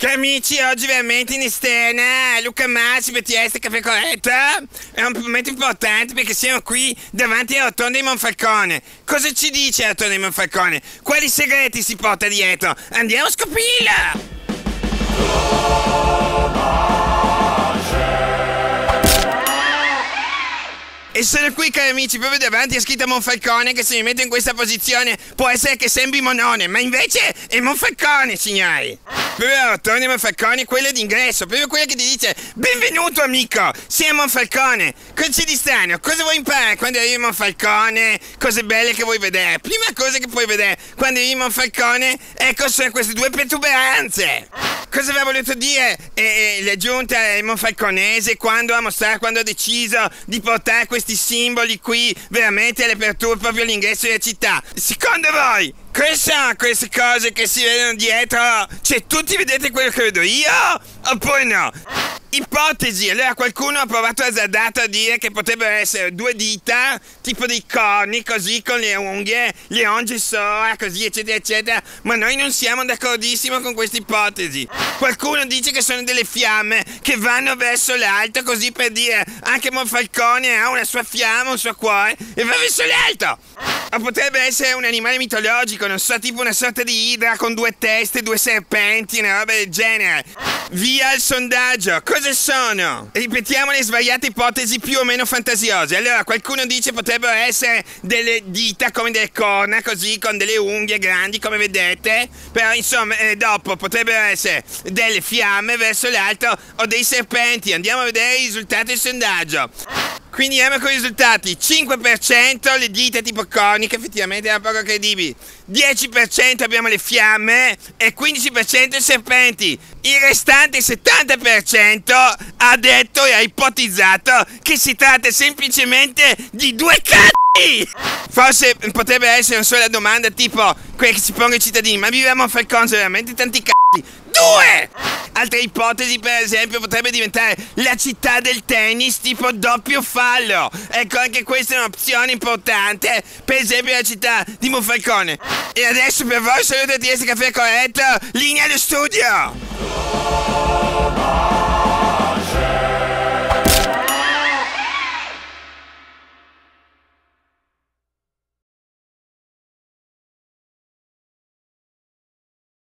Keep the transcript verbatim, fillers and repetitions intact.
Che amici, oggi veramente in esterna Luca Massi, B T S, Caffè Corretto. È un momento importante perché siamo qui davanti alla rotonda di Monfalcone. Cosa ci dice la rotonda di Monfalcone? Quali segreti si porta dietro? Andiamo a scoprirla! E sono qui, cari amici, proprio davanti a scritta Monfalcone, che se mi metto in questa posizione può essere che sembri Monone, ma invece è Monfalcone, signori. Proprio la rotonda di Monfalcone, quella d'ingresso, proprio quella che ti dice benvenuto amico, sei a Monfalcone. Cosa c'è di strano? Cosa vuoi imparare quando arrivi a Monfalcone? Cose belle che vuoi vedere? Prima cosa che puoi vedere quando arrivi a Monfalcone, ecco, sono queste due protuberanze. Cosa aveva voluto dire eh, eh, la giunta monfalconese quando ha mostrato, quando ha deciso di portare questi simboli qui veramente all'apertura, proprio all'ingresso della città? Secondo voi quali sono queste cose che si vedono dietro? Cioè, tutti vedete quello che vedo io? Oppure no? Ipotesi, allora qualcuno ha provato azzardato a dire che potrebbero essere due dita, tipo dei corni, così, con le unghie, le unghie sopra, così, eccetera, eccetera, ma noi non siamo d'accordissimo con questa ipotesi. Qualcuno dice che sono delle fiamme che vanno verso l'alto, così per dire anche Monfalcone ha una sua fiamma, un suo cuore, e va verso l'alto. O potrebbe essere un animale mitologico, non so, tipo una sorta di idra con due teste, due serpenti, una roba del genere. Via il sondaggio, cosa sono? Ripetiamo le svariate ipotesi più o meno fantasiose. Allora, qualcuno dice potrebbero essere delle dita come delle corna, così, con delle unghie grandi, come vedete. Però, insomma, eh, dopo potrebbero essere delle fiamme verso l'alto o dei serpenti. Andiamo a vedere i risultati del sondaggio. Quindi andiamo con i risultati. Cinque per cento le dita tipo coniche, effettivamente erano poco credibili. dieci per cento abbiamo le fiamme e quindici per cento i serpenti. Il restante settanta per cento ha detto e ha ipotizzato che si tratta semplicemente di due c***i. Forse potrebbe essere una sola domanda tipo quella che si pongono i cittadini: ma viviamo a Monfalcone, sono veramente tanti c***i? Due! Altre ipotesi, per esempio, potrebbe diventare la città del tennis tipo doppio fallo. Ecco, anche questa è un'opzione importante. Per esempio la città di Monfalcone. E adesso per voi saluto T S Caffè Corretto, linea allo studio!